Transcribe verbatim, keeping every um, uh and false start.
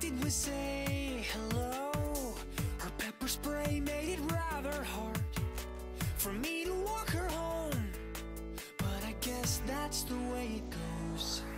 did we say hello? Her pepper spray made it rather hard for me to walk her home, but I guess that's the way it goes.